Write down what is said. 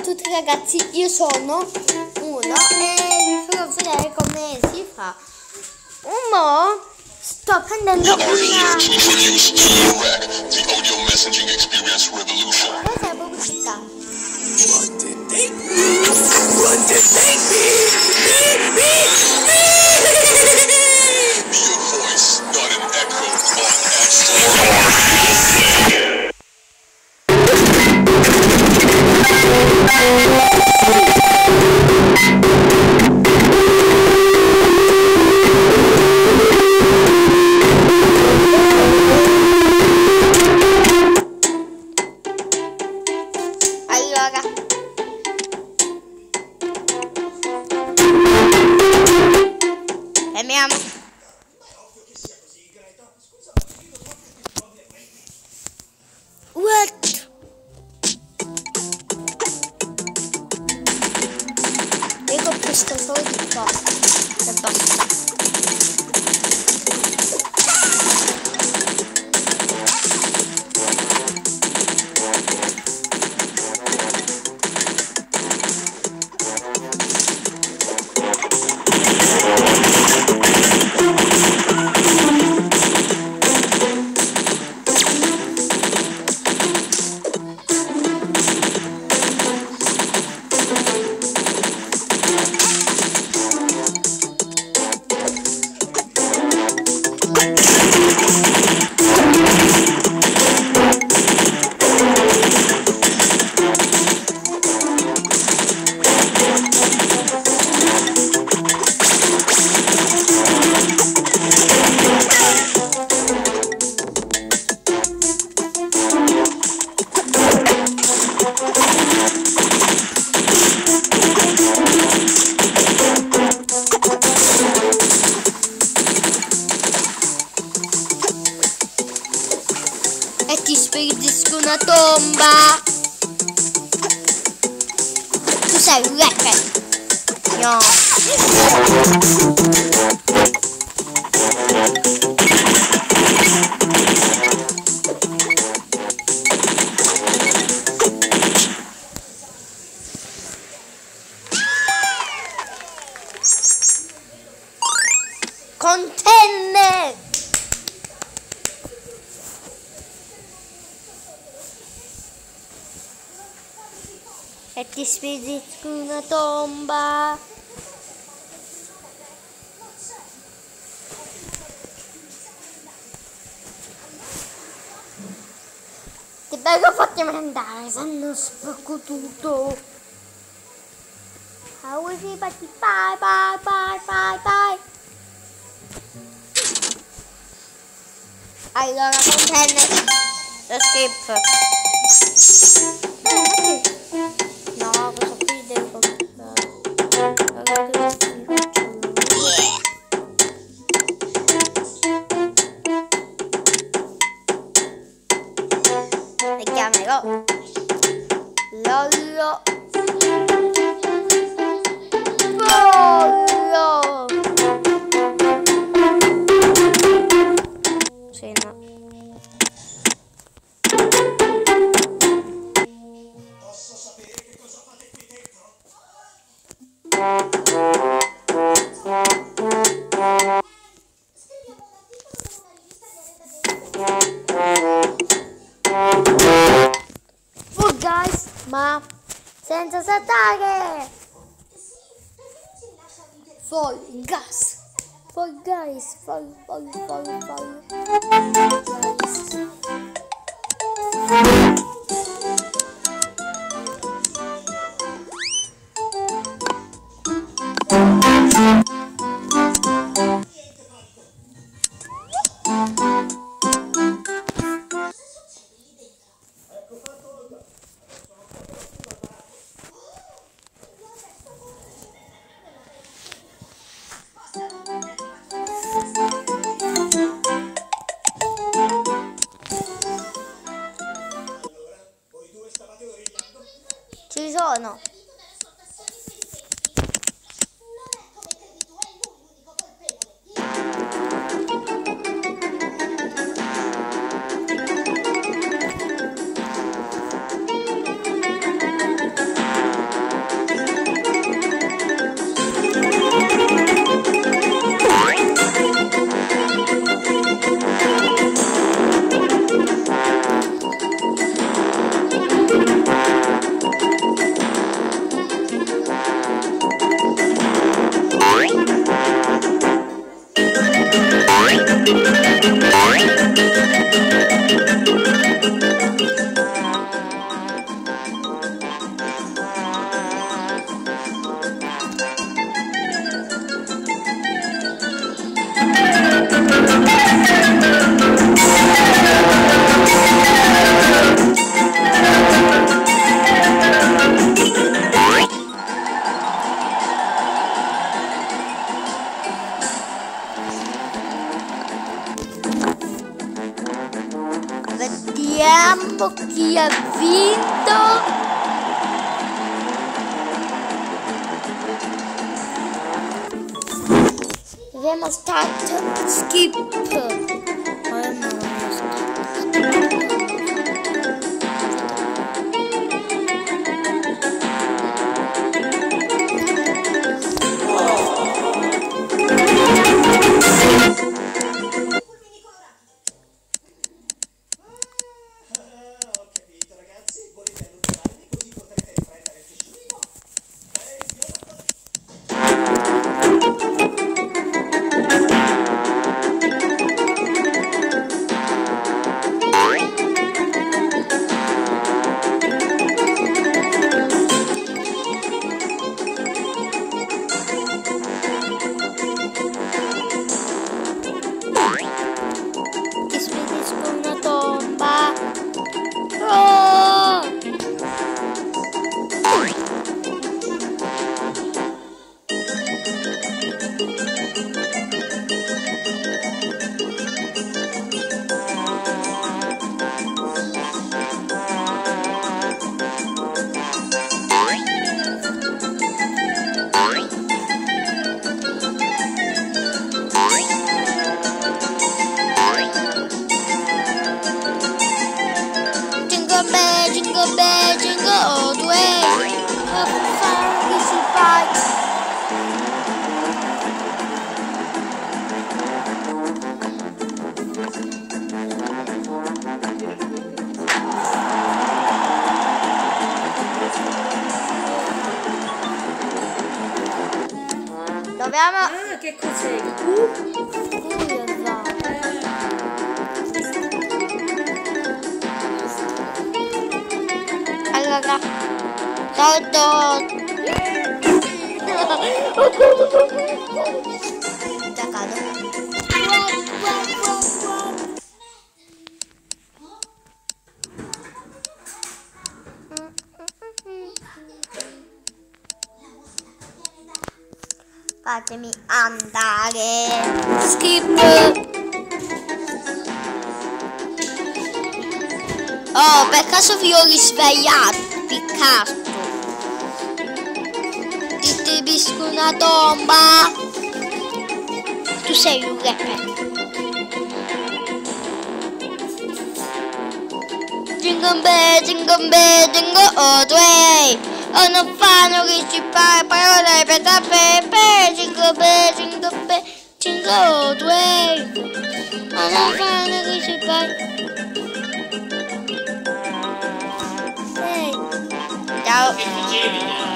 tutti ragazzi, io sono uno e vi farò vedere come si fa. Mo sto prendendo una... Questa è pubblicità. Allora, fermiamo. What? Io questo solo di qua e basta. E ti spedisco una tomba. Tu sei un rapper. No. Container. E ti spedisco una tomba. Ti prego fatemi andare, se non sporco tutto. Everybody, bye bye bye bye bye. Allora container. Lo skip. No, questo qui devo vediamolo. Lollo. Lollo. Sì, no. Posso sapere che cosa fate qui dentro? Oh guys, ma senza saltare. Fall gas. Fall guys, fall. Ci sono. Proviamo start, skip. Ho capito, ragazzi. Volete allontanarvi così potrete riprendere il piscino? Ti spedisco una tomba. Oh! Jingle bell, jingle all the way. Up the fire, easy bike. Dobbiamo... Ah, che cos'è? Allora, todo. Già cado. Fatemi andare. Skip. Oh, per caso vi ho risvegliato, Piccasso. Ti stibisco una tomba. Tu sei un rapper. Jingle bell, jingle all the way. Oh, non fanno che ci fare parole per tapere. Jingle bell, jingle all the way. Oh, non fanno che ci fare. Ciao.